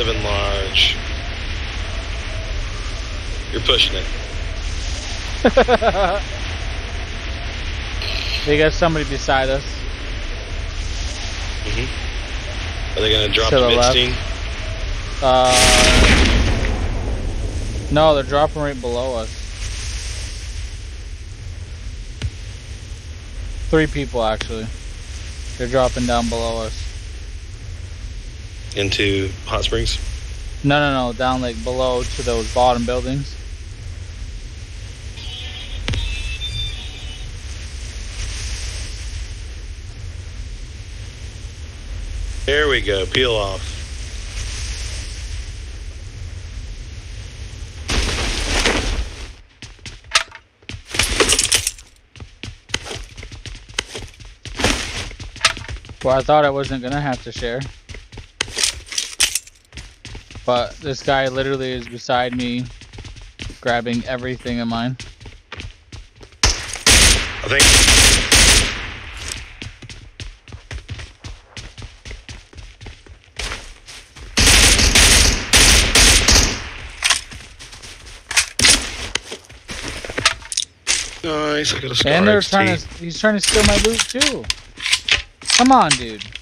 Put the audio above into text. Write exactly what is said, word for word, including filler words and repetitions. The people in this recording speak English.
living large. You're pushing it. They got somebody beside us. Mm-hmm. Are they gonna drop To the the left. mid-steam? Uh, no, they're dropping right below us. Three people actually. They're dropping down below us. Into Hot Springs? No, no, no, down like below to those bottom buildings. There we go. Peel off. Well, I thought I wasn't gonna have to share. But this guy literally is beside me, grabbing everything of mine. I think. Nice, I got a scar. And they're trying to, he's trying to steal my loot too. Come on, dude.